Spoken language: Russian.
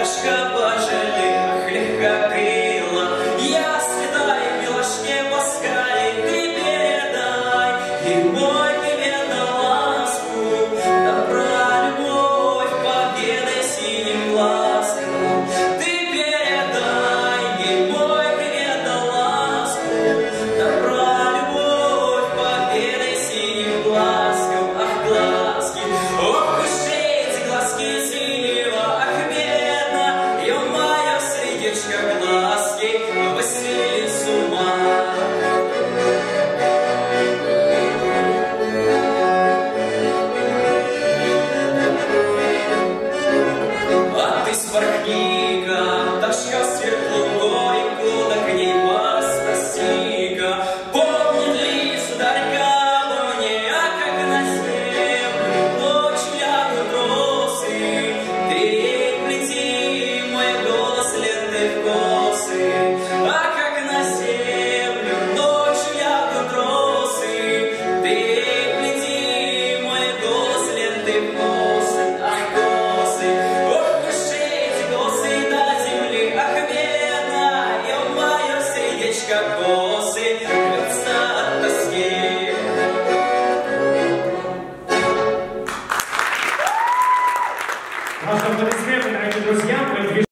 девочка пожилых легкокрыла, я святой милошне Паскале, ты передай ей мой привет да ласку, добра, любовь, победой синим глазком. Ты передай ей мой привет да ласку, добра, любовь, победой синим глазком. Ах, глазки, ох уж эти глазки синего, ах, бедно, ё-моё, сердечко, глазки посели с ума. А ты спорхни-ка